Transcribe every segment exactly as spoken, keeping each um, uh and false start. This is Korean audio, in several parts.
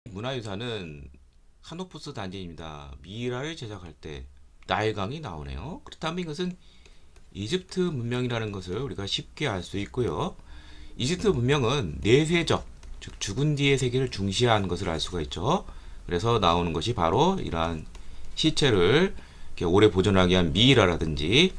문화유산은 하노프스 단지입니다. 미이라를 제작할 때 나일강이 나오네요. 그렇다면 이것은 이집트 문명이라는 것을 우리가 쉽게 알 수 있고요. 이집트 문명은 내세적, 즉 죽은 뒤의 세계를 중시한 것을 알 수가 있죠. 그래서 나오는 것이 바로 이러한 시체를 이렇게 오래 보존하게 한 미이라라든지,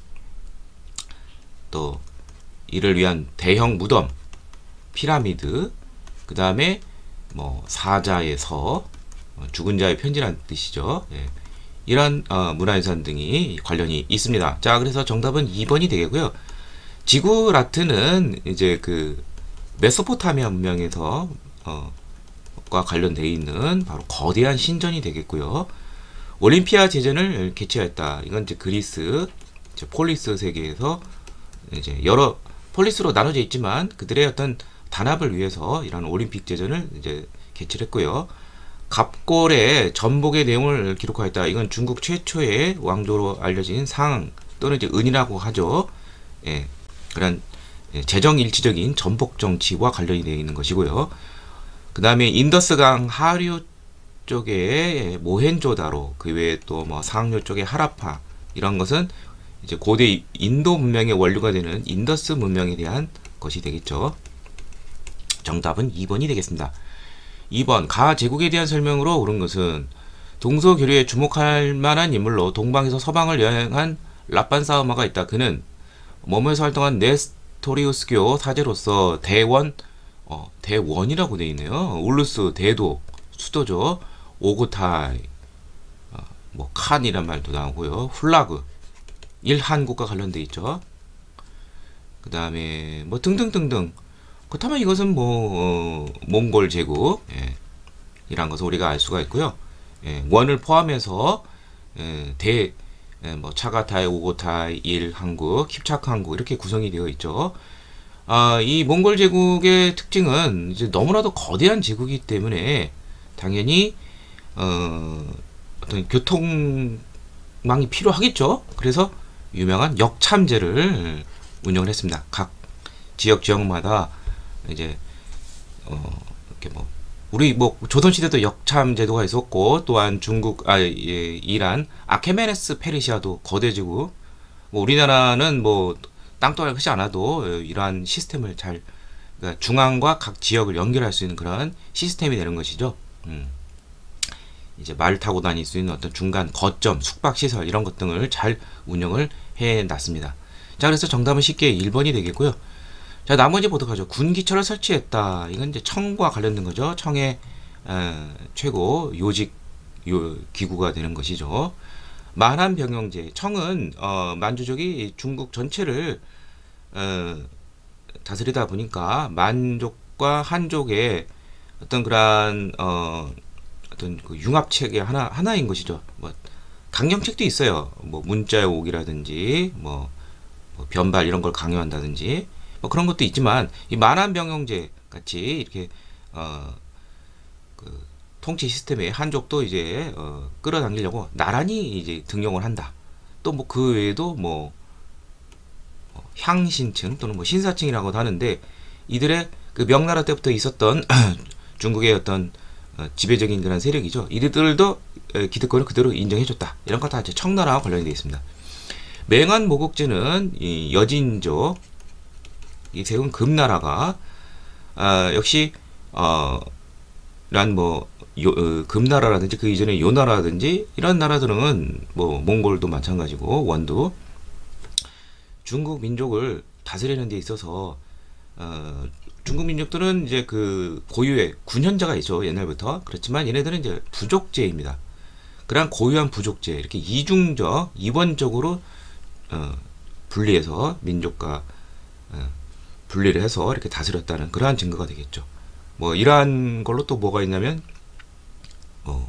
또 이를 위한 대형 무덤, 피라미드, 그 다음에 뭐 사자의 서, 죽은 자의 편지라는 뜻이죠. 예. 이런 어, 문화유산 등이 관련이 있습니다. 자, 그래서 정답은 이 번이 되겠고요. 지구라트는 이제 그 메소포타미아 문명에서 어, 과 관련되어 있는 바로 거대한 신전이 되겠고요. 올림피아 제전을 개최했다. 이건 이제 그리스 이제 폴리스 세계에서 이제 여러 폴리스로 나눠져 있지만 그들의 어떤 단합을 위해서 이런 올림픽 제전을 이제 개최를 했고요. 갑골의 전복의 내용을 기록하였다. 이건 중국 최초의 왕조로 알려진 상 또는 이제 은이라고 하죠. 예, 그런 재정 일치적인 전복 정치와 관련이 되어 있는 것이고요. 그 다음에 인더스강 하류 쪽에 모헨조다로, 그 외에 또 뭐 상류 쪽에 하라파, 이런 것은 이제 고대 인도 문명의 원류가 되는 인더스 문명에 대한 것이 되겠죠. 정답은 이 번이 되겠습니다. 이 번 가 제국에 대한 설명으로 옳은 것은 동서교류에 주목할 만한 인물로 동방에서 서방을 여행한 라판사우마가 있다. 그는 뭐뭐에서 활동한 네스토리우스교 사제로서 대원, 어, 대원이라고 되어 있네요. 울루스 대도, 수도죠. 오고타이, 어, 뭐 칸이란 말도 나오고요. 훌라그, 일한국과 관련되어 있죠. 그 다음에 뭐 등등등등. 그렇다면 이것은 뭐 어, 몽골 제국, 예, 이란 것을 우리가 알 수가 있고요. 예, 원을 포함해서 예, 대, 예, 뭐 차가타이, 오고타이, 일한국, 킵차크한국 이렇게 구성이 되어 있죠. 아, 이 몽골 제국의 특징은 이제 너무나도 거대한 제국이기 때문에 당연히 어, 어떤 교통망이 필요하겠죠. 그래서 유명한 역참제를 운영을 했습니다. 각 지역 지역마다 이제 어 이렇게 뭐 우리 뭐 조선 시대도 역참 제도가 있었고, 또한 중국 아 예, 이란 아케메네스 페르시아도 거대지고, 뭐 우리나라는 뭐 땅덩어리 크지 않아도 이러한 시스템을 잘, 그러니까 중앙과 각 지역을 연결할 수 있는 그런 시스템이 되는 것이죠. 음. 이제 말 타고 다닐 수 있는 어떤 중간 거점, 숙박 시설 이런 것 등을 잘 운영을 해 놨습니다. 자, 그래서 정답은 쉽게 일 번이 되겠고요. 자, 나머지 보도록 하죠. 군기처를 설치했다. 이건 이제 청과 관련된 거죠. 청의 어, 최고 요직 요, 기구가 되는 것이죠. 만한병영제. 청은 어, 만주족이 중국 전체를 어, 다스리다 보니까 만족과 한족의 어떤 그러한 어, 어떤 그 융합책의 하나 하나인 것이죠. 뭐 강령책도 있어요. 뭐 문자의 옥이라든지 뭐, 뭐 변발 이런 걸 강요한다든지 뭐 그런 것도 있지만, 이 만한병영제 같이 이렇게 어, 그 통치 시스템의 한족도 이제 어, 끌어당기려고 나란히 이제 등용을 한다. 또 뭐 그 외에도 뭐 어, 향신층 또는 뭐 신사층이라고도 하는데, 이들의 그 명나라 때부터 있었던 중국의 어떤 어, 지배적인 그런 세력이죠. 이들도 기득권을 그대로 인정해줬다. 이런 것 다 이제 청나라와 관련이 되어 있습니다. 맹한 모국제는 이 여진족, 이 세운 금나라가 아, 역시 어, 란뭐 어, 금나라라든지 그 이전에 요나라든지 이런 나라들은 뭐 몽골도 마찬가지고 원도 중국 민족을 다스리는 데 있어서 어, 중국 민족들은 이제 그 고유의 군현자가 있죠. 옛날부터. 그렇지만 얘네들은 이제 부족제입니다. 그러한 고유한 부족제, 이렇게 이중적, 이원적으로 어, 분리해서 민족과 어, 분리를 해서 이렇게 다스렸다는 그러한 증거가 되겠죠. 뭐 이러한 걸로 또 뭐가 있냐면 어,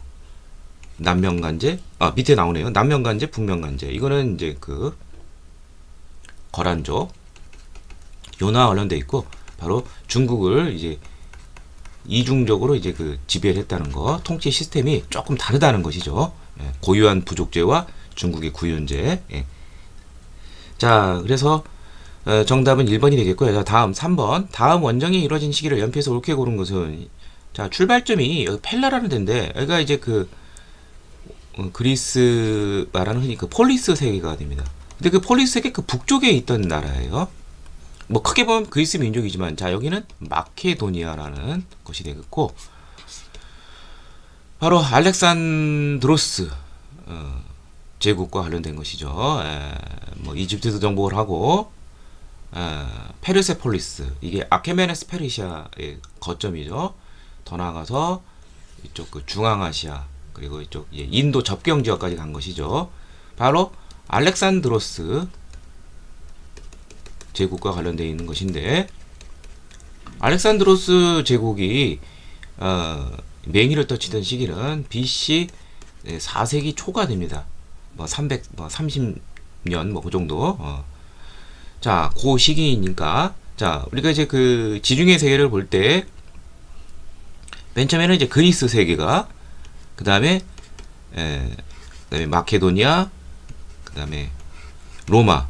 남명간제, 아 밑에 나오네요. 남명간제, 북명간제. 이거는 이제 그 거란족, 요나와 관련돼 있고, 바로 중국을 이제 이중적으로 이제 그 지배를 했다는 거, 통치 시스템이 조금 다르다는 것이죠. 예, 고유한 부족제와 중국의 구윤제. 예. 자, 그래서 어, 정답은 일 번이 되겠고요. 자, 다음 삼 번. 다음 원정이 이루어진 시기를 연필에서 옳게 고른 것은 자, 출발점이 여기 펠라라는 데인데, 여기가 이제 그, 어, 그리스 말하는 흔히 그 폴리스 세계가 됩니다. 근데 그 폴리스 세계 그 북쪽에 있던 나라예요. 뭐 크게 보면 그리스 민족이지만, 자, 여기는 마케도니아라는 것이 되겠고, 바로 알렉산드로스 어, 제국과 관련된 것이죠. 에, 뭐 이집트도 정복을 하고, 에, 페르세폴리스, 이게 아케메네스 페르시아의 거점이죠. 더 나아가서 이쪽 그 중앙아시아, 그리고 이쪽 예, 인도 접경 지역까지 간 것이죠. 바로 알렉산드로스 제국과 관련되어 있는 것인데, 알렉산드로스 제국이 어, 맹위를 떨치던 시기는 비씨 사 세기 초가 됩니다. 뭐 삼백삼십 년 뭐 그 정도. 어. 자, 그 시기니까, 자, 우리가 이제 그 지중해 세계를 볼 때 맨 처음에는 이제 그리스 세계가, 그 다음에 그다음에 마케도니아, 그 다음에 로마.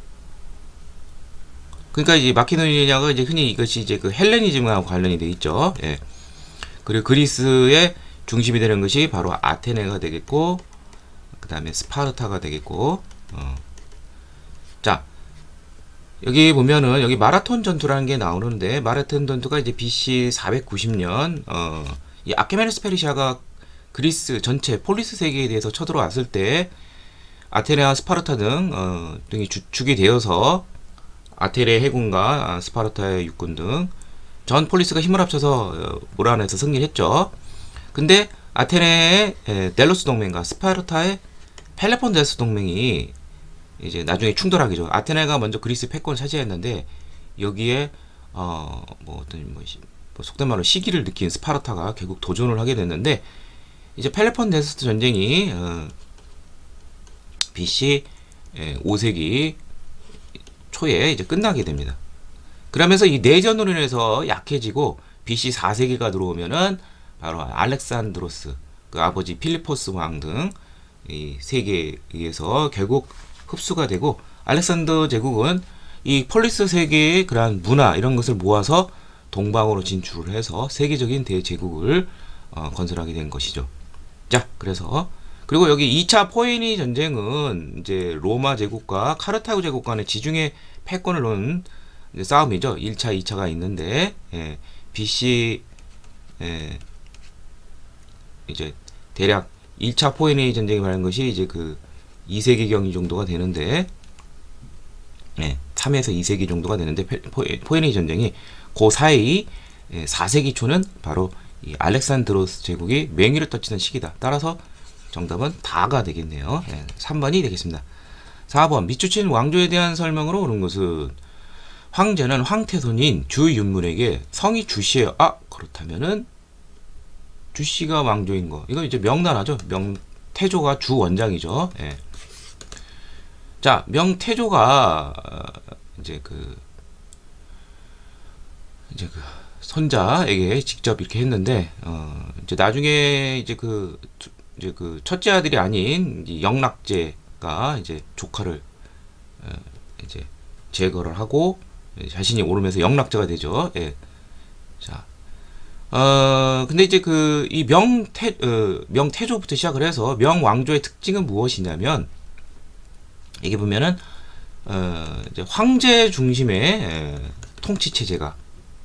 그러니까 이제 마케도니아가 이제 흔히 이것이 이제 그 헬레니즘하고 관련이 돼 있죠. 예. 그리고 그리스의 중심이 되는 것이 바로 아테네가 되겠고, 그 다음에 스파르타가 되겠고, 어. 자, 여기 보면은 여기 마라톤 전투라는 게 나오는데, 마라톤 전투가 이제 비씨 사백구십 년, 어, 이 아케메네스 페르시아가 그리스 전체 폴리스 세계에 대해서 쳐들어왔을 때, 아테네와 스파르타 등, 어, 등이 주축이 되어서 아테네 해군과 스파르타의 육군 등 전 폴리스가 힘을 합쳐서 몰아내서 승리를 했죠. 근데 아테네의 델로스 동맹과 스파르타의 펠레폰네소스 동맹이 이제 나중에 충돌하기죠. 아테네가 먼저 그리스 패권을 차지했는데, 여기에 어 뭐 어떤 뭐, 뭐 속된 말로 시기를 느낀 스파르타가 결국 도전을 하게 됐는데, 이제 펠레폰네소스 전쟁이 어, 비씨 오 세기 초에 이제 끝나게 됩니다. 그러면서 이 내전으로 인해서 약해지고 비씨 사 세기가 들어오면은 바로 알렉산드로스, 그 아버지 필리포스 왕 등 이 세계에 의해서 결국 흡수가 되고, 알렉산더 제국은 이 폴리스 세계의 그러한 문화 이런 것을 모아서 동방으로 진출을 해서 세계적인 대제국을 어, 건설하게 된 것이죠. 자, 그래서 그리고 여기 이 차 포에니 전쟁은 이제 로마 제국과 카르타고 제국 간의 지중해 패권을 놓은 이제 싸움이죠. 일 차, 이 차가 있는데, 예, 비씨 예, 이제 대략 일 차 포에니 전쟁이 말하는 것이 이제 그 이 세기경 정도가 되는데, 예, 삼에서 이 세기 정도가 되는데, 포에니 전쟁이 그 사이 예, 사 세기 초는 바로 이 알렉산드로스 제국이 맹위를 떨치는 시기다. 따라서 정답은 다가 되겠네요. 예, 삼 번이 되겠습니다. 사 번 미추친 왕조에 대한 설명으로 옳은 것은, 황제는 황태손인 주윤문에게 성이 주씨예요. 아, 그렇다면은 주씨가 왕조인 거, 이거 이제 명나라죠. 명태조가 주 원장이죠. 예. 자, 명태조가 이제 그 이제 그 손자에게 직접 이렇게 했는데, 어 이제 나중에 이제 그 이제 그 첫째 아들이 아닌 영락제가 이제 조카를 어 이제 제거를 하고 자신이 오르면서 영락제가 되죠. 예. 자, 어 근데 이제 그 이 명태 어, 명태조부터 시작을 해서 명왕조의 특징은 무엇이냐면, 이게 보면은 어 이제 황제 중심의 에, 통치 체제가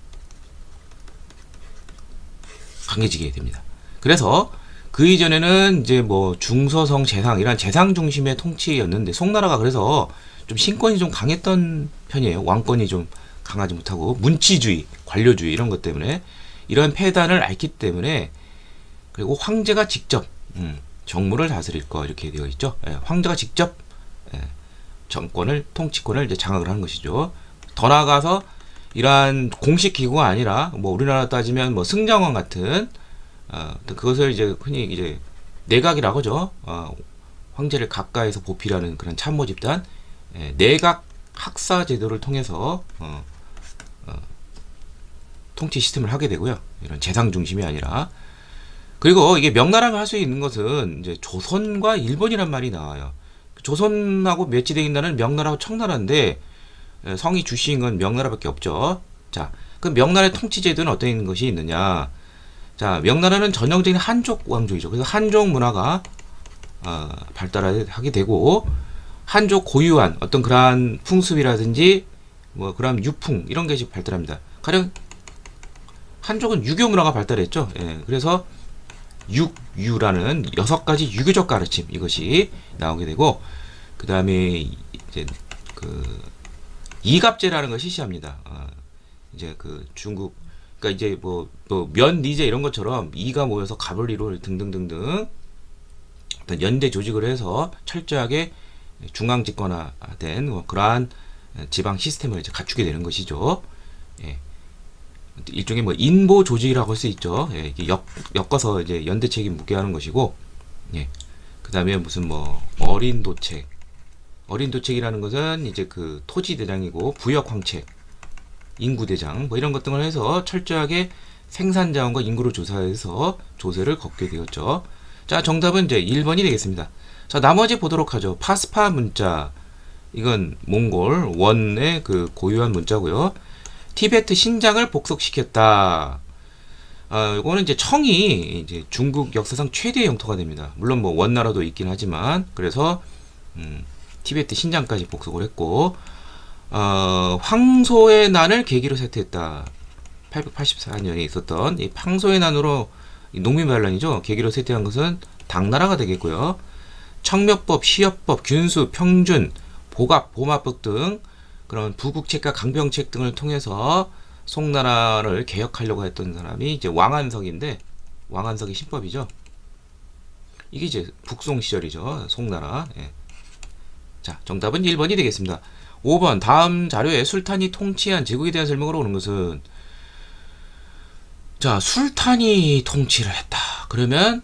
강해지게 됩니다. 그래서 그 이전에는 이제 뭐 중서성 재상 이런 재상 중심의 통치였는데, 송나라가 그래서 좀 신권이 좀 강했던 편이에요. 왕권이 좀 강하지 못하고 문치주의, 관료주의 이런 것 때문에, 이런 폐단을 앓기 때문에, 그리고 황제가 직접 음, 정무를 다스릴 거 이렇게 되어 있죠. 예, 황제가 직접 예, 정권을, 통치권을 이제 장악을 하는 것이죠. 더 나아가서 이러한 공식 기구가 아니라, 뭐 우리나라 따지면 뭐 승정원 같은 어, 그것을 이제 흔히 이제 내각이라고 하죠. 어, 황제를 가까이서 보필하는 그런 참모 집단, 예, 내각 학사 제도를 통해서 어, 어, 통치 시스템을 하게 되고요. 이런 재상 중심이 아니라. 그리고 이게 명나라가 할 수 있는 것은 이제 조선과 일본이란 말이 나와요. 조선하고 매치되어 있는 명나라하고 청나라인데, 성이 주시인 건 명나라밖에 없죠. 자, 그 명나라의 통치 제도는 어떤 것이 있느냐? 자, 명나라는 전형적인 한족 왕조이죠. 그래서 한족 문화가 어, 발달하게 되고 한족 고유한 어떤 그러한 풍습이라든지 뭐 그런 유풍 이런 것이 발달합니다. 가령 한족은 유교 문화가 발달했죠. 예, 그래서 육유라는 여섯 가지 유교적 가르침 이것이 나오게 되고 그 다음에 이제 그 이갑제라는 것을 실시합니다. 어, 이제 그 중국 그러니까 이제 뭐, 뭐 면리제 이런 것처럼 이가 모여서 갑을 이룰 등등등등 어떤 연대 조직을 해서 철저하게 중앙 집권화된 뭐 그러한 지방 시스템을 이제 갖추게 되는 것이죠. 예. 일종의 뭐 인보 조직이라고 할 수 있죠. 예. 이게 엮, 엮어서 이제 연대 책임 묻게 하는 것이고, 예. 그 다음에 무슨 뭐 어린 도책, 어린 도책이라는 것은 이제 그 토지 대장이고 부역 황책, 인구 대장 뭐 이런 것 등을 해서 철저하게 생산 자원과 인구를 조사해서 조세를 걷게 되었죠. 자, 정답은 이제 일 번이 되겠습니다. 자, 나머지 보도록 하죠. 파스파 문자. 이건 몽골 원의 그 고유한 문자고요. 티베트 신장을 복속시켰다. 아, 이거는 이제 청이 이제 중국 역사상 최대의 영토가 됩니다. 물론 뭐 원나라도 있긴 하지만 그래서 음, 티베트 신장까지 복속을 했고 어, 황소의 난을 계기로 쇠퇴했다. 팔백팔십사 년에 있었던 이 황소의 난으로 농민반란이죠. 계기로 쇠퇴한 것은 당나라가 되겠고요. 청묘법, 시협법, 균수, 평준, 보갑, 보마법 등 그런 부국책과 강병책 등을 통해서 송나라를 개혁하려고 했던 사람이 이제 왕안석인데 왕안석의 신법이죠. 이게 이제 북송 시절이죠. 송나라. 예. 자, 정답은 일 번이 되겠습니다. 오 번 다음 자료에 술탄이 통치한 제국에 대한 설명으로 오는 것은 자, 술탄이 통치를 했다. 그러면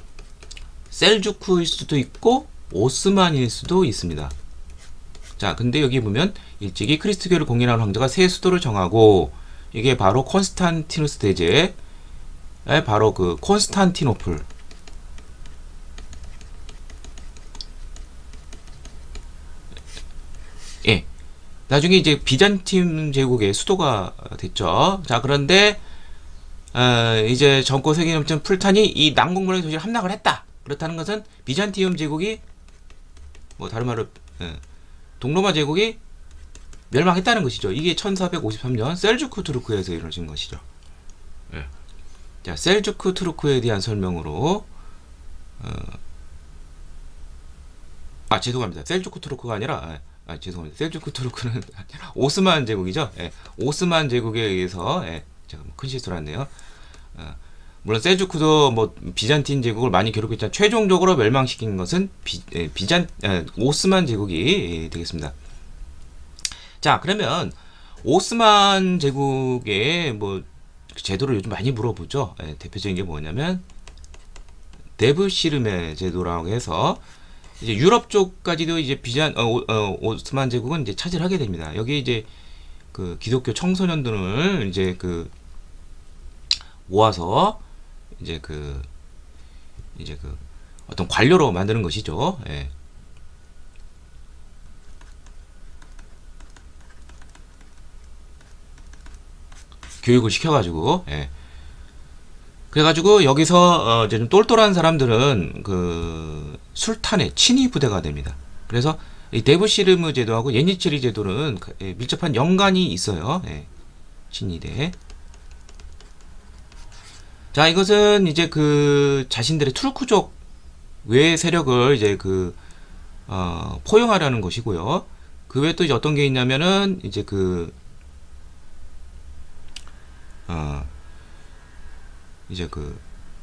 셀주크일 수도 있고 오스만일 수도 있습니다. 자, 근데 여기 보면 일찍이 크리스트교를 공인한 황제가 새 수도를 정하고 이게 바로 콘스탄티누스 대제의 바로 그 콘스탄티노플. 예. 나중에 이제 비잔틴 제국의 수도가 됐죠. 자, 그런데 어, 이제 전코 세계 넘치는 풀탄이 이 남공문의 도시를 함락을 했다. 그렇다는 것은 비잔티움 제국이 뭐 다른 말로 예, 동로마 제국이 멸망했다는 것이죠. 이게 천사백오십삼 년 셀주크 투르크에서 이루어진 것이죠. 예. 자, 셀주크 투르크에 대한 설명으로 어, 아 죄송합니다. 셀주크 투르크가 아니라 아 죄송합니다. 셀주크 투르크는 오스만 제국이죠. 예. 오스만 제국에 의해서 예, 제가 큰 실수를 했네요. 어, 물론 셀주크도 뭐 비잔틴 제국을 많이 괴롭혔지만 최종적으로 멸망시킨 것은 비, 에, 비잔 에, 오스만 제국이 되겠습니다. 자, 그러면 오스만 제국의 뭐 제도를 요즘 많이 물어보죠. 에, 대표적인 게 뭐냐면 데브시르메 제도라고 해서 이제 유럽 쪽까지도 이제 비잔 어, 어, 오스만 제국은 이제 차지를 하게 됩니다. 여기 이제 그 기독교 청소년들을 이제 그 모아서 이제 그 이제 그 어떤 관료로 만드는 것이죠. 예. 교육을 시켜가지고 예. 그래가지고 여기서 어 이제 좀 똘똘한 사람들은 그 술탄의 친위 부대가 됩니다. 그래서 이 데브시르무 제도하고 예니체리 제도는 예, 밀접한 연관이 있어요. 예. 친위대. 자, 이것은 이제 그 자신들의 투르크족 외 세력을 이제 그 어, 포용하려는 것이고요. 그 외에 또 이제 어떤 게 있냐면은 이제 그 어, 이제 그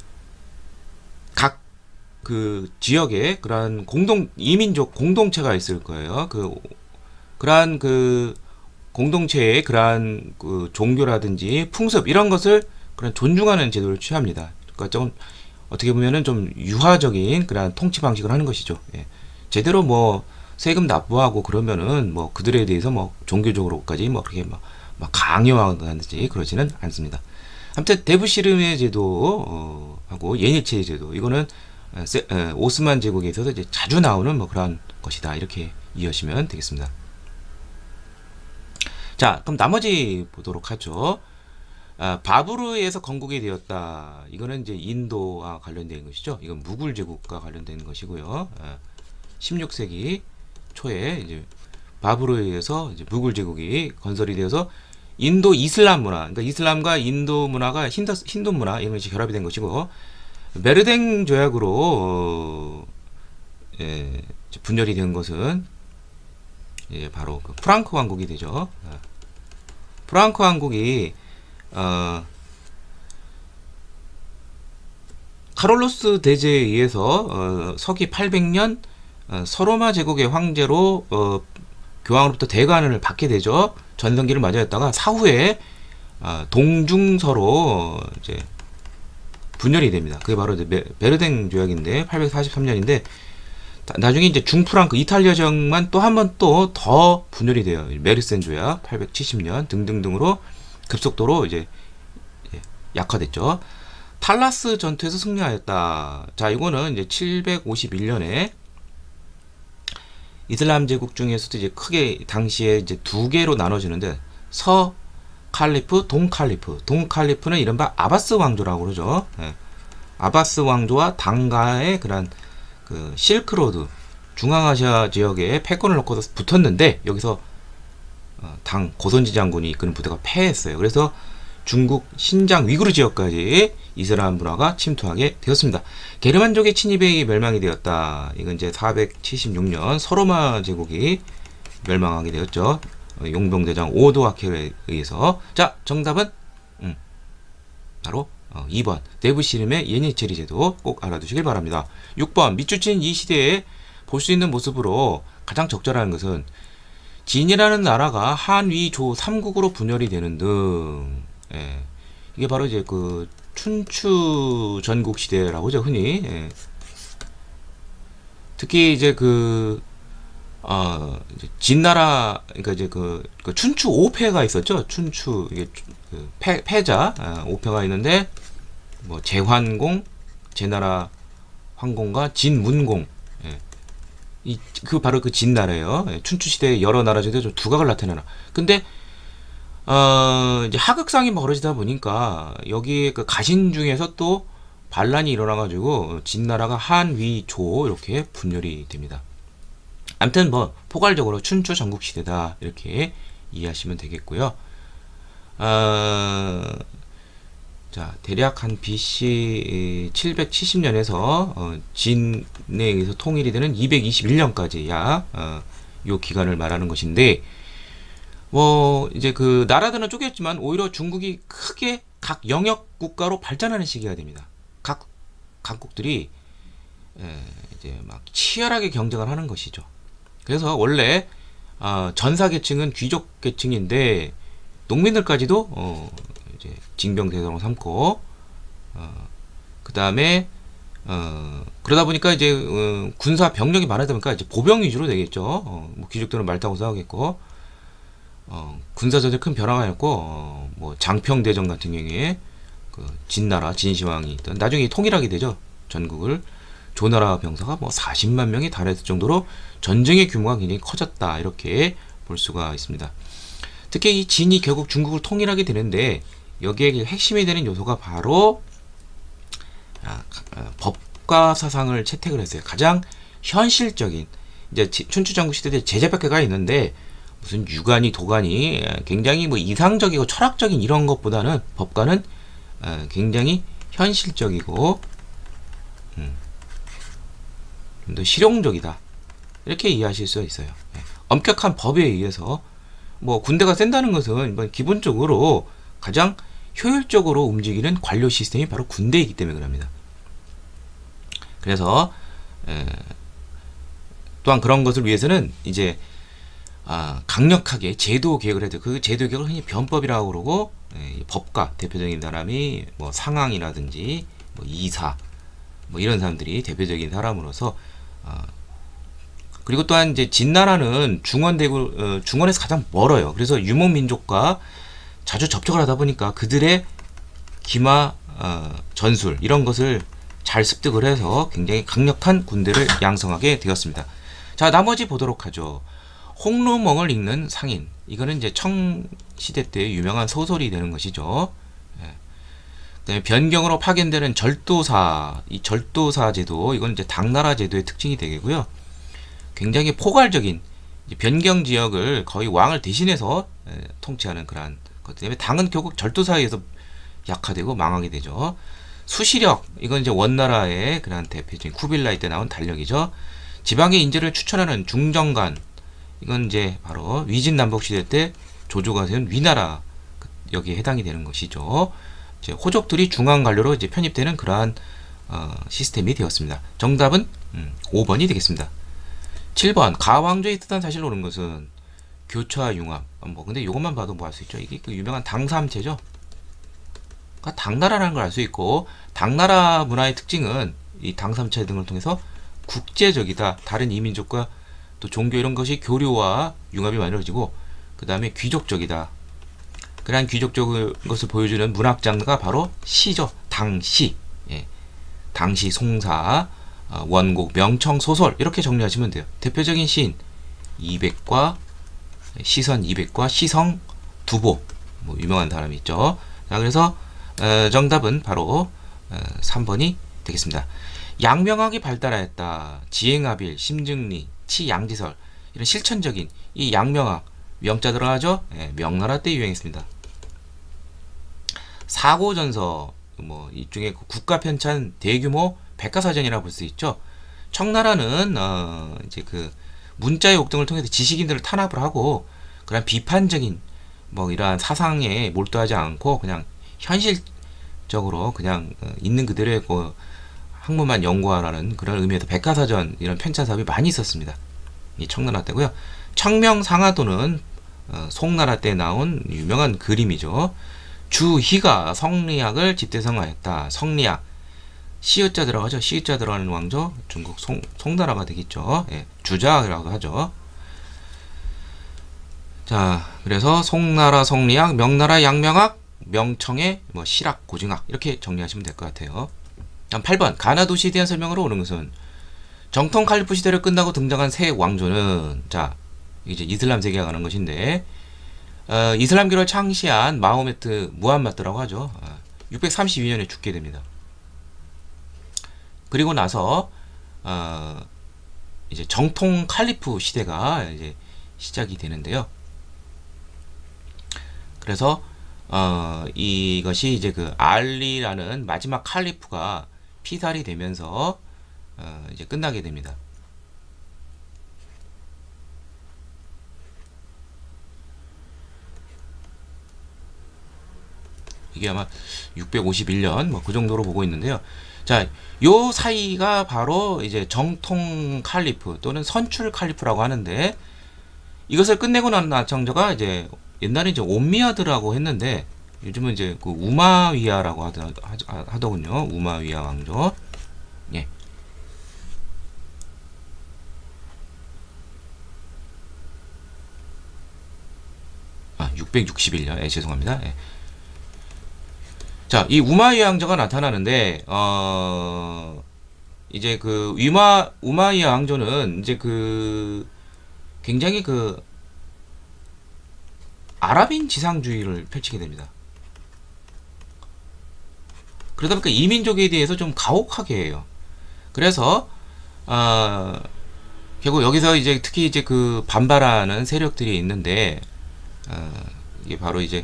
각 그 지역에 그러한 공동 이민족 공동체가 있을 거예요. 그 그러한 그 공동체의 그러한 그 종교라든지 풍습 이런 것을 그런 존중하는 제도를 취합니다. 그러니까 좀 어떻게 보면은 좀 유화적인 그런 통치 방식을 하는 것이죠. 예. 제대로 뭐 세금 납부하고 그러면은 뭐 그들에 대해서 뭐 종교적으로까지 뭐 그렇게 막, 막 강요하든지 그러지는 않습니다. 아무튼 데브시르메 제도 어, 하고 예니체 제도 이거는 세, 에, 오스만 제국에 있어서 이제 자주 나오는 뭐 그런 것이다 이렇게 이해하시면 되겠습니다. 자, 그럼 나머지 보도록 하죠. 아, 바브르에서 건국이 되었다. 이거는 이제 인도와 관련된 것이죠. 이건 무굴 제국과 관련된 것이고요. 아, 십육 세기 초에 이제 바브르에 의해서 이제 무굴 제국이 건설이 되어서 인도 이슬람 문화, 그러니까 이슬람과 인도 문화가 힌두, 힌두 문화 이런 것이 결합이 된 것이고, 메르댕 조약으로 어, 예, 분열이 된 것은 예, 바로 그 프랑크 왕국이 되죠. 아, 프랑크 왕국이 어, 카롤로스 대제에 의해서 어, 서기 팔백 년 어, 서로마 제국의 황제로 어, 교황으로부터 대관을 받게 되죠. 전성기를 맞이했다가 사후에 어, 동중서로 이제 분열이 됩니다. 그게 바로 이제 베르댕 조약인데 팔백사십삼 년인데 나중에 이제 중프랑크 이탈리아 지역만 또 한 번 또 더 분열이 돼요. 메르센 조약 팔백칠십 년 등등등으로 급속도로 이제 약화됐죠. 탈라스 전투에서 승리하였다. 자, 이거는 이제 칠백오십일 년에 이슬람 제국 중에서도 이제 크게 당시에 이제 두 개로 나눠지는데 서 칼리프, 동 칼리프. 동 칼리프는 이른바 아바스 왕조라고 그러죠. 예. 아바스 왕조와 당가의 그런 그 실크로드 중앙아시아 지역에 패권을 놓고서 붙었는데 여기서 어, 당 고선지 장군이 이끄는 부대가 패했어요. 그래서 중국 신장 위구르 지역까지 이슬람 문화가 침투하게 되었습니다. 게르만족의 침입에 멸망이 되었다. 이건 이제 사백칠십육 년 서로마 제국이 멸망하게 되었죠. 어, 용병대장 오도아케에 의해서. 자, 정답은 음, 바로 어, 이 번 네부시림의 예니체리 제도 꼭 알아두시길 바랍니다. 육 번 미추친 이 시대에 볼 수 있는 모습으로 가장 적절한 것은 진이라는 나라가 한위조 삼국으로 분열이 되는 등. 예. 이게 바로 이제 그 춘추 전국 시대라고 하죠, 흔히. 예. 특히 이제 그 어, 이제 진나라, 그러니까 이제 그, 그 춘추 오 패가 있었죠. 춘추 이게 그 패, 패자 아, 오 패가 있는데 뭐 제환공, 제나라 황공과 진문공. 예. 이 그 바로 그 진나라예요. 예. 춘추 시대의 여러 나라 중에 좀 두각을 나타내나. 근데 어, 이제 하극상이 벌어지다 보니까 여기 그 가신 중에서 또 반란이 일어나가지고 진나라가 한위조 이렇게 분열이 됩니다. 아무튼 뭐 포괄적으로 춘추 전국 시대다 이렇게 이해하시면 되겠고요. 어, 자, 대략 한 비씨 칠백칠십 년에서 어, 진에 의해서 통일이 되는 이백이십일 년까지 약 어, 요 기간을 말하는 것인데, 뭐 이제 그 나라들은 쪼갰지만 오히려 중국이 크게 각 영역 국가로 발전하는 시기가 됩니다. 각 각국들이 에, 이제 막 치열하게 경쟁을 하는 것이죠. 그래서 원래 어, 전사 계층은 귀족 계층인데 농민들까지도 어, 이제 징병대상으로 삼고 어, 그 다음에 어, 그러다 보니까 이제 어, 군사 병력이 많아다 보니까 이제 보병 위주로 되겠죠. 어, 뭐 귀족들은 말 타고 싸우겠고. 어, 군사적인 큰 변화가 있고, 어, 뭐 장평대전 같은 경우에 그 진나라 진시황이 있던 나중에 통일하게 되죠. 전국을. 조나라 병사가 뭐 사십만 명이 달했을 정도로 전쟁의 규모가 굉장히 커졌다 이렇게 볼 수가 있습니다. 특히 이 진이 결국 중국을 통일하게 되는데 여기에 핵심이 되는 요소가 바로 아, 아, 법과 사상을 채택을 했어요. 가장 현실적인 이제 춘추 전국 시대 때 제재백과가 있는데 무슨 유관이 도관이 굉장히 뭐 이상적이고 철학적인 이런 것보다는 법관은 굉장히 현실적이고 음, 좀 더 실용적이다 이렇게 이해하실 수 있어요. 엄격한 법에 의해서 뭐 군대가 센다는 것은 기본적으로 가장 효율적으로 움직이는 관료 시스템이 바로 군대이기 때문에 그럽니다. 그래서 에, 또한 그런 것을 위해서는 이제 아, 강력하게 제도 개혁을 해야 돼요. 그 제도 개혁을 흔히 변법이라고 그러고, 예, 법가 대표적인 사람이 뭐 상황이라든지 뭐 이사 뭐 이런 사람들이 대표적인 사람으로서 어, 그리고 또한 이제 진나라는 중원 대국 어, 중원에서 가장 멀어요. 그래서 유목 민족과 자주 접촉을 하다 보니까 그들의 기마 어, 전술 이런 것을 잘 습득을 해서 굉장히 강력한 군대를 양성하게 되었습니다. 자, 나머지 보도록 하죠. 홍루멍을 읽는 상인. 이거는 이제 청 시대 때 유명한 소설이 되는 것이죠. 그다음에 변경으로 파견되는 절도사, 이 절도사 제도, 이건 이제 당나라 제도의 특징이 되겠고요. 굉장히 포괄적인 변경 지역을 거의 왕을 대신해서 통치하는 그러한 것 때문에 당은 결국 절도사에 의해서 약화되고 망하게 되죠. 수시력, 이건 이제 원나라의 그러한 대표적인 쿠빌라이 때 나온 달력이죠. 지방의 인재를 추천하는 중정관, 이건 이제 바로 위진남북 시대 때 조조가 세운 위나라, 여기에 해당이 되는 것이죠. 이제 호족들이 중앙 관료로 이제 편입되는 그러한 어, 시스템이 되었습니다. 정답은 음, 오 번이 되겠습니다. 칠 번 가왕조의 뜻한 사실을 옳은 것은 교차 융합. 뭐 근데 이것만 봐도 뭐 할 수 있죠. 이게 그 유명한 당삼체죠. 그러니까 당나라라는 걸 알 수 있고, 당나라 문화의 특징은 이 당삼체 등을 통해서 국제적이다. 다른 이민족과 또 종교 이런 것이 교류와 융합이 만들어지고, 그 다음에 귀족적이다. 그러한 귀족적인 것을 보여주는 문학 장르가 바로 시죠. 당시. 예. 당시 송사, 어, 원곡, 명청, 소설, 이렇게 정리하시면 돼요. 대표적인 시인 이백과 시선 이백과 시성 두보, 뭐 유명한 사람이 있죠. 자, 그래서 어, 정답은 바로 어, 삼 번이 되겠습니다. 양명학이 발달하였다. 지행합일, 심증리, 치양지설, 이런 실천적인 이 양명학, 명자 들어가죠. 예, 명나라 때 유행했습니다. 사고전서, 뭐 이중에 국가 편찬 대규모 백과사전이라고 볼 수 있죠. 청나라는 어, 이제 그 문자의 옥등을 통해서 지식인들을 탄압을 하고, 그런 비판적인 뭐 이러한 사상에 몰두하지 않고 그냥 현실적으로 그냥 어, 있는 그대로의 그 학문만 연구하라는 그런 의미에서 백과사전, 이런 편찬 사업이 많이 있었습니다. 이 청나라 때고요. 청명상하도는 어, 송나라 때 나온 유명한 그림이죠. 주희가 성리학을 집대성하였다. 성리학, 시읒자 들어가죠. 시읒자 들어가는 왕조, 중국 송, 송나라가 되겠죠. 예, 주자라고 하죠. 자, 그래서 송나라 성리학, 명나라 양명학, 명청의 뭐 실학, 고증학, 이렇게 정리하시면 될 것 같아요. 다음 팔 번 가나 도시에 대한 설명으로 옳은 것은 정통 칼리프 시대를 끝나고 등장한 새 왕조는, 자, 이제 이슬람 세계가 가는 것인데, 어, 이슬람교를 창시한 마호메트 무함마드라고 하죠. 어, 육백삼십이 년에 죽게 됩니다. 그리고 나서 어, 이제 정통 칼리프 시대가 이제 시작이 되는데요. 그래서 어, 이것이 이제 그 알리라는 마지막 칼리프가 피살이 되면서 어, 이제 끝나게 됩니다. 이게 아마 육백오십일 년 뭐 그 정도로 보고 있는데요. 자, 요 사이가 바로 이제 정통 칼리프 또는 선출 칼리프라고 하는데, 이것을 끝내고 난 나창조가 이제 옛날에 이제 옴미야드라고 했는데 요즘은 이제 그 우마위야라고 하더, 하더군요. 우마위야 왕조. 예. 아, 육백육십일 년. 예, 죄송합니다. 예. 자, 이 우마이야 왕조가 나타나는데, 어, 이제 그, 위마, 우마이야 왕조는 이제 그, 굉장히 그, 아랍인 지상주의를 펼치게 됩니다. 그러다 보니까 이민족에 대해서 좀 가혹하게 해요. 그래서, 어, 결국 여기서 이제 특히 이제 그 반발하는 세력들이 있는데, 어, 이게 바로 이제,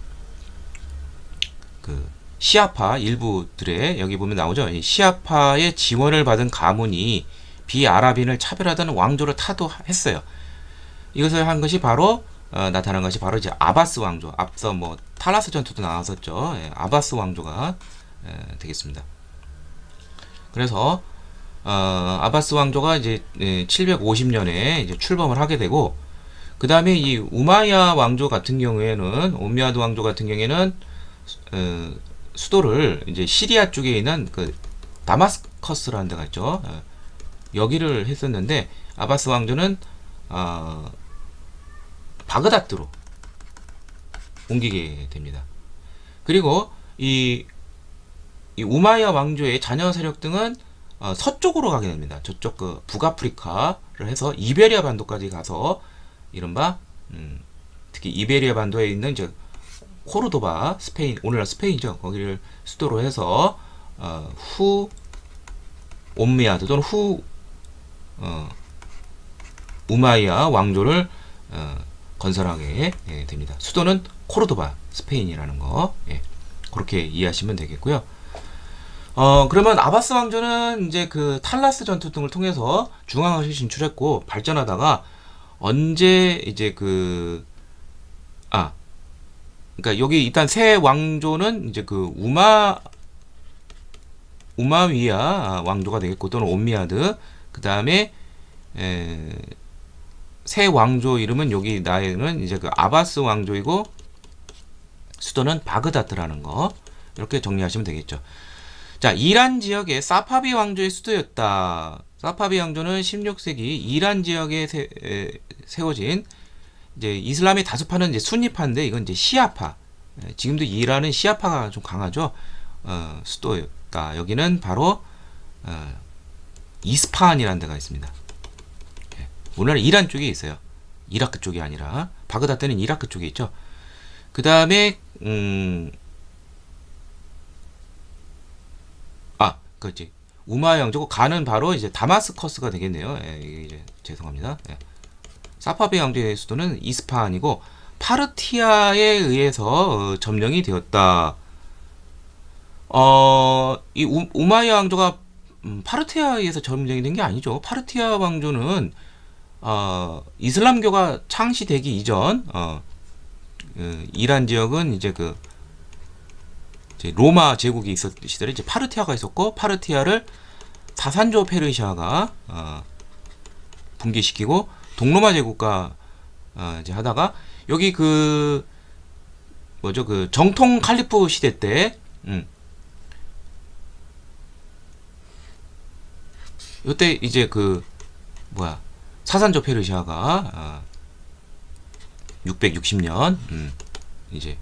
그, 시아파 일부들의, 여기 보면 나오죠. 시아파의 지원을 받은 가문이 비아랍인을 차별하던 왕조를 타도했어요. 이것을 한 것이 바로 어, 나타난 것이 바로 이제 아바스 왕조. 앞서 뭐 탈라스 전투도 나왔었죠. 예, 아바스 왕조가 예, 되겠습니다. 그래서 어, 아바스 왕조가 이제 예, 칠백오십 년에 이제 출범을 하게 되고, 그 다음에 이 우마야 왕조 같은 경우에는, 오미야드 왕조 같은 경우에는 어, 수도를 이제 시리아 쪽에 있는 그 다마스커스라는 데가 있죠. 어, 여기를 했었는데, 아바스 왕조는 어, 바그다드로 옮기게 됩니다. 그리고 이, 이 우마야 왕조의 자녀 세력 등은 어, 서쪽으로 가게 됩니다. 저쪽 그 북아프리카를 해서 이베리아 반도까지 가서 이른바 음, 특히 이베리아 반도에 있는 이제 코르도바, 스페인, 오늘날 스페인이죠. 거기를 수도로 해서 어, 후 옴미아드 또는 후 어, 우마이야 왕조를 어, 건설하게 예, 됩니다. 수도는 코르도바, 스페인이라는 거 예, 그렇게 이해하시면 되겠고요. 어 그러면 아바스 왕조는 이제 그 탈라스 전투 등을 통해서 중앙아시아 진출했고 발전하다가 언제 이제 그 아 그러니까 여기 일단 새 왕조는 이제 그 우마 우마위야 왕조가 되겠고 또는 옴미아드 그 다음에 새 왕조 이름은 여기 나에는 이제 그 아바스 왕조이고 수도는 바그다드라는 거 이렇게 정리하시면 되겠죠. 자, 이란 지역의 사파비 왕조의 수도였다. 사파비 왕조는 십육 세기 이란 지역에 세, 에, 세워진 이제 이슬람의 다수파는 이제 순니파인데 이건 이제 시아파. 에, 지금도 이란은 시아파가 좀 강하죠. 어, 수도였다. 여기는 바로 어, 이스파한이라는 데가 있습니다. 예, 오늘날 이란 쪽에 있어요. 이라크 쪽이 아니라 바그다드는 이라크 쪽에 있죠. 그 다음에 음, 아, 그렇지. 우마 왕조고 가는 바로 이제 다마스커스가 되겠네요. 예, 이제 죄송합니다. 예. 사파비 왕조의 수도는 이스파한이고 파르티아에 의해서 어, 점령이 되었다. 어, 이 우, 우마이야 왕조가 음, 파르티아에 의해서 점령이 된 게 아니죠. 파르티아 왕조는 어, 이슬람교가 창시되기 이전 어, 그, 이란 지역은 이제 그 이제 로마 제국이 있었던 시절에 이제 파르티아가 있었고 파르티아를 사산조 페르시아가 어, 붕괴시키고 동로마 제국과 어, 이제 하다가 여기 그 뭐죠 그 정통 칼리프 시대 때 음, 이때 이제 그 뭐야 사산조 페르시아가 어, 육백육십 년 음, 이제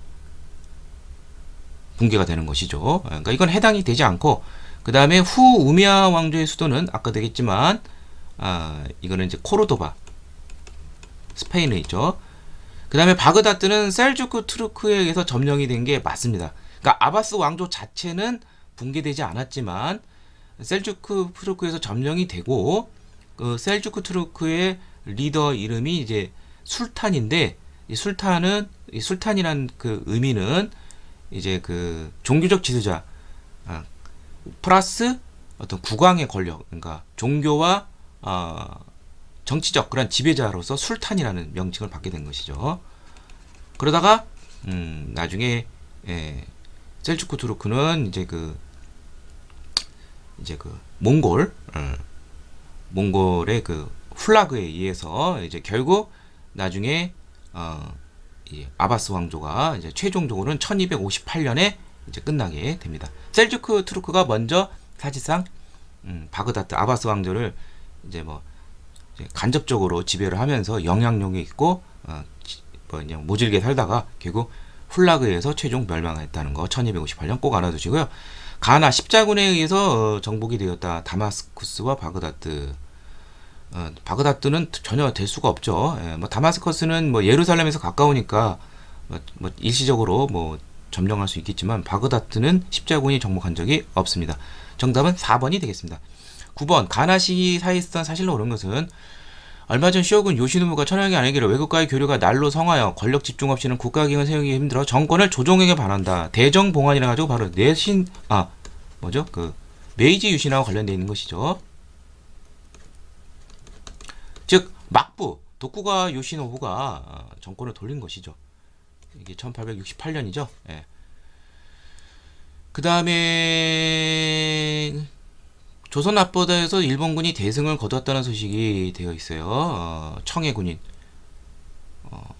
붕괴가 되는 것이죠. 그러니까 이건 해당이 되지 않고 그 다음에 후 우미야 왕조의 수도는 아까 되겠지만 아 이거는 이제 코르도바 스페인에 있죠. 그 다음에 바그다드는 셀주크 투르크에 의해서 점령이 된 게 맞습니다. 그러니까 아바스 왕조 자체는 붕괴되지 않았지만 셀주크 투르크에서 점령이 되고 그 셀주크 투르크의 리더 이름이 이제 술탄인데 이 술탄은 이 술탄이란 그 의미는 이제 그 종교적 지도자 아, 플러스 어떤 국왕의 권력 그러니까 종교와 어, 정치적 그런 지배자로서 술탄이라는 명칭을 받게 된 것이죠. 그러다가 음, 나중에 예, 셀주크 투르크는 이제 그 이제 그 몽골 어, 몽골의 그 훌라그에 의해서 이제 결국 나중에 어, 이 아바스 왕조가 이제 최종적으로는 천이백오십팔 년에 이제 끝나게 됩니다. 셀주크 투르크가 먼저 사실상 음, 바그다드 아바스 왕조를 이제 뭐 이제 간접적으로 지배를 하면서 영향력이 있고 어, 뭐 그냥 모질게 살다가 결국 훌라그에서 최종 멸망했다는 거 천이백오십팔 년 꼭 알아두시고요. 가나 십자군에 의해서 어, 정복이 되었다. 다마스쿠스와 바그다드. 어, 바그다드는 전혀 될 수가 없죠. 예, 뭐 다마스커스는 뭐 예루살렘에서 가까우니까 뭐, 뭐 일시적으로 뭐 점령할 수 있겠지만 바그다드는 십자군이 정복한 적이 없습니다. 정답은 사 번이 되겠습니다. 구 번 가나 시기 사이스턴 사실로 옳은 것은 얼마 전 쇼군 요시노부가 천황이 아니기로 외국과의 교류가 날로 성하여 권력 집중 없이는 국가기능을 세우기 힘들어 정권을 조정에게 바란다. 대정봉안이라 가지고 바로 내신 아 뭐죠 그 메이지 유신하고 관련되어 있는 것이죠. 즉 막부 도쿠가 요시노부가 정권을 돌린 것이죠. 이게 천팔백육십팔 년이죠. 예. 그 다음에 조선 앞바다에서 일본군이 대승을 거뒀다는 소식이 되어 있어요. 어, 청해 군인. 어.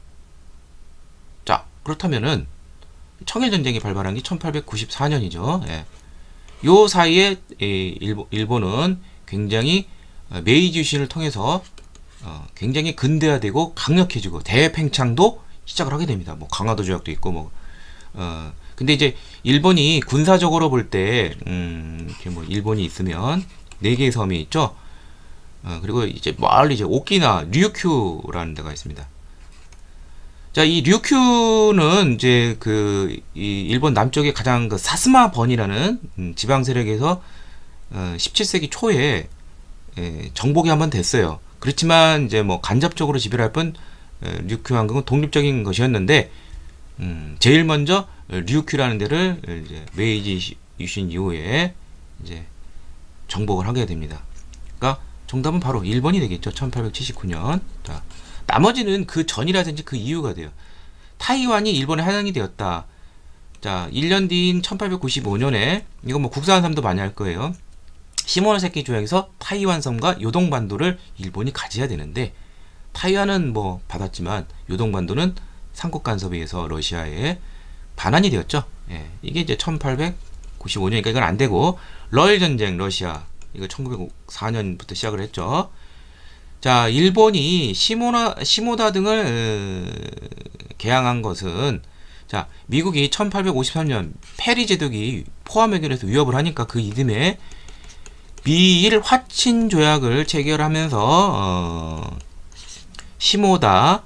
자 그렇다면은 청해 전쟁이 발발한 게 천팔백구십사 년이죠. 예. 요 사이에 예, 일본, 일본은 굉장히 메이지 유신을 통해서 어, 굉장히 근대화되고 강력해지고 대팽창도 시작을 하게 됩니다. 뭐 강화도 조약도 있고 뭐 어, 근데 이제 일본이 군사적으로 볼 때 음, 이렇게 뭐 일본이 있으면 네 개의 섬이 있죠. 어, 그리고 이제 멀리 이제 오키나 류큐라는 데가 있습니다. 자, 이 류큐는 이제 그 이 일본 남쪽의 가장 그 사스마 번이라는 음, 지방 세력에서 어, 십칠 세기 초에 예, 정복이 한번 됐어요. 그렇지만 이제 뭐 간접적으로 지배할 뿐 예, 류큐 왕국은 독립적인 것이었는데 음, 제일 먼저 류큐라는 데를 이제 메이지 유신 이후에 이제 정복을 하게 됩니다. 그러니까 정답은 바로 일 번이 되겠죠. 천팔백칠십구 년. 자, 나머지는 그 전이라든지 그 이유가 돼요. 타이완이 일본에 하향이 되었다. 자, 일 년 뒤인 천팔백구십오 년에 이거 뭐 국사한 사람도 많이 할 거예요. 시모노세키 조약에서 타이완 섬과 요동반도를 일본이 가져야 되는데 타이완은 뭐 받았지만 요동반도는 삼국 간섭에 의해서 러시아에 반환이 되었죠. 예, 이게 이제 천팔백구십오 년이니까 이건 안 되고 러일 전쟁 러시아 이거 천구백사 년부터 시작을 했죠. 자, 일본이 시모나, 시모다 등을 으, 개항한 것은 자, 미국이 천팔백오십삼 년 페리 제독이 포함 해결에서 위협을 하니까 그 이듬해 미일 화친 조약을 체결하면서 어, 시모다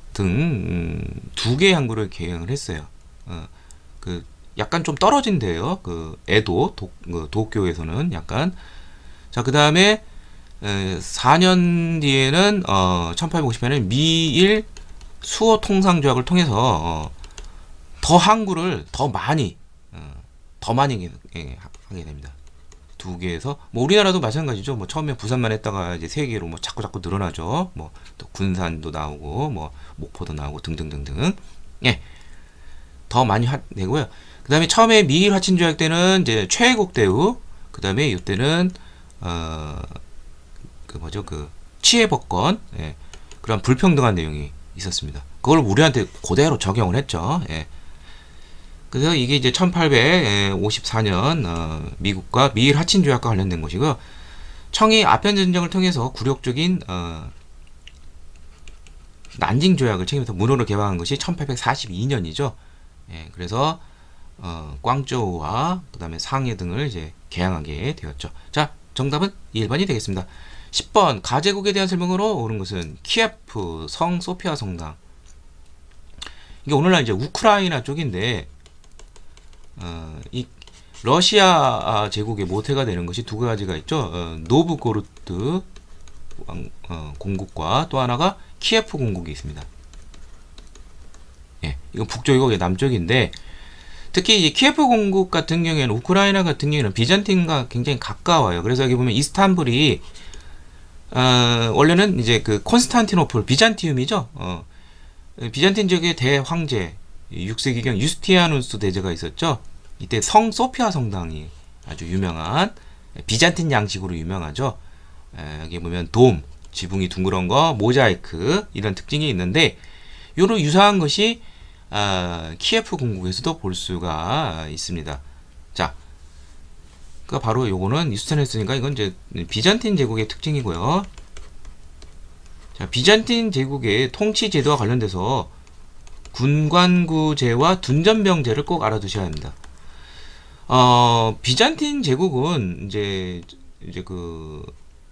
등 두 개의 항구를 개항을 했어요. 어, 그 약간 좀 떨어진 데요. 그 에도 도, 그 도쿄에서는 약간 자, 그 다음에 사 년 뒤에는 어, 천팔백오십 년에 미일 수호 통상 조약을 통해서 어, 더 항구를 더 많이 어, 더 많이 예, 하게 됩니다. 두 개에서 뭐 우리나라도 마찬가지죠. 뭐 처음에 부산만 했다가 이제 세 개로 뭐 자꾸 자꾸 늘어나죠. 뭐 또 군산도 나오고 뭐 목포도 나오고 등등등등. 예, 더 많이 하, 되고요. 그 다음에 처음에 미일 화친 조약 때는 이제 최애국 대우, 그 다음에 이때는 어, 그 뭐죠 그 치해법권, 예, 그런 불평등한 내용이 있었습니다. 그걸 우리한테 그대로 적용을 했죠. 예. 그래서 이게 이제 천팔백오십사 년 어, 미국과 미일 하친 조약과 관련된 것이고요. 청이 아편 전쟁을 통해서 굴욕적인 어, 난징 조약을 책임져서 문호를 개방한 것이 천팔백사십이 년이죠. 예, 그래서 어, 꽝저우와 그 다음에 상해 등을 이제 개항하게 되었죠. 자, 정답은 일 번이 되겠습니다. 십 번 가제국에 대한 설명으로 옳은 것은 키예프 성 소피아 성당. 이게 오늘날 이제 우크라이나 쪽인데 어, 이 러시아 제국의 모태가 되는 것이 두 가지가 있죠. 어, 노브고르드 어, 공국과 또 하나가 키예프 공국이 있습니다. 예, 이건 북쪽이고 남쪽인데 특히 이 키예프 공국 같은 경우에는 우크라이나 같은 경우에는 비잔틴과 굉장히 가까워요. 그래서 여기 보면 이스탄불이 어, 원래는 이제 그 콘스탄티노플 비잔티움이죠. 어, 비잔틴 지역의 대황제 육 세기경 유스티아누스 대제가 있었죠. 이때 성 소피아 성당이 아주 유명한 비잔틴 양식으로 유명하죠. 에, 여기 보면 돔, 지붕이 둥그런 거, 모자이크 이런 특징이 있는데 요로 유사한 것이 아, 키예프 공국에서도 볼 수가 있습니다. 자, 그 바로 요거는 이스탄했으니까 이건 이제 비잔틴 제국의 특징이고요. 자, 비잔틴 제국의 통치 제도와 관련돼서 군관구제와 둔전병제를 꼭 알아두셔야 합니다. 어, 비잔틴 제국은 이제 이제 그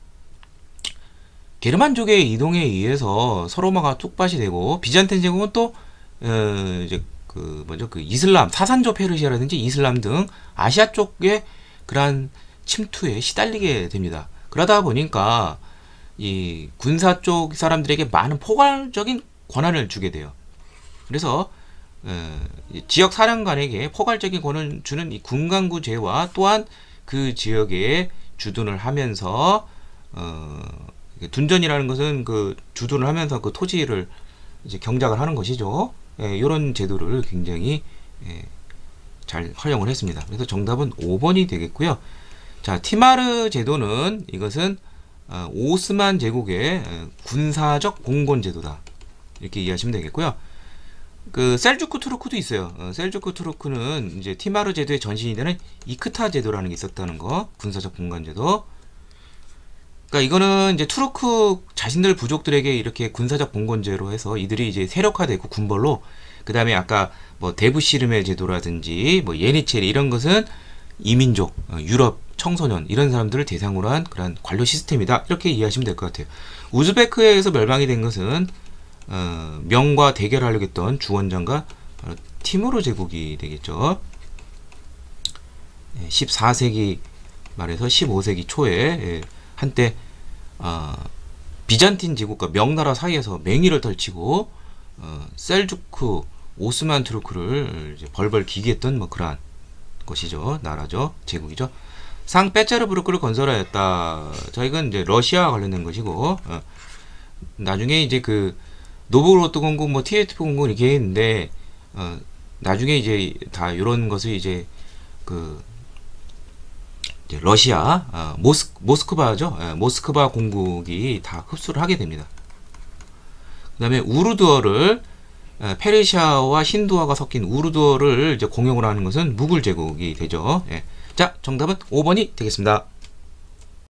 게르만족의 이동에 의해서 서로마가 뚝밭이 되고 비잔틴 제국은 또 어, 이제 그 뭐죠 그 이슬람 사산조 페르시아라든지 이슬람 등 아시아 쪽의 그러한 침투에 시달리게 됩니다. 그러다 보니까 이 군사 쪽 사람들에게 많은 포괄적인 권한을 주게 돼요. 그래서 어, 지역 사령관에게 포괄적인 권한을 주는 이 군관구제와 또한 그 지역에 주둔을 하면서 어, 둔전이라는 것은 그 주둔을 하면서 그 토지를 이제 경작을 하는 것이죠. 예, 이런 제도를 굉장히 예, 잘 활용을 했습니다. 그래서 정답은 오 번이 되겠고요. 자, 티마르 제도는 이것은 어, 오스만 제국의 어, 군사적 공권 제도다. 이렇게 이해하시면 되겠고요. 그 셀주크 투르크도 있어요. 어, 셀주크 투르크는 이제 티마르 제도의 전신이 되는 이크타 제도라는 게 있었다는 거. 군사적 공권 제도. 그러니까 이거는 이제 투르크 자신들 부족들에게 이렇게 군사적 봉건제로 해서 이들이 이제 세력화되고 군벌로 그 다음에 아까 뭐 데부시르멜 제도라든지 뭐 예니체리 이런 것은 이민족, 유럽 청소년 이런 사람들을 대상으로 한 그런 관료 시스템이다 이렇게 이해하시면 될 것 같아요. 우즈베크에서 멸망이 된 것은 어, 명과 대결하려고 했던 주원장과 바로 티무르 제국이 되겠죠. 십사 세기 말에서 십오 세기 초에 예, 한때 어, 비잔틴 제국과 명나라 사이에서 맹위를 떨치고 어, 셀주크 오스만 투르크를 이제 벌벌 기게 했던 뭐 그러한 것이죠. 나라죠. 제국이죠. 상페테르부르크를 건설하였다. 자, 이건 이제 러시아와 관련된 것이고, 어, 나중에 이제 그 노브로트 공국, 뭐 티에프 공국 이렇게 했는데, 어, 나중에 이제 다 이런 것을 이제 그 이제 러시아, 어, 모스 모스크바죠. 예, 모스크바 공국이 다 흡수를 하게 됩니다. 그다음에 우르두어를 에, 페르시아와 힌두어가 섞인 우르두어를 이제 공용을 하는 것은 무굴 제국이 되죠. 예. 자, 정답은 오 번이 되겠습니다.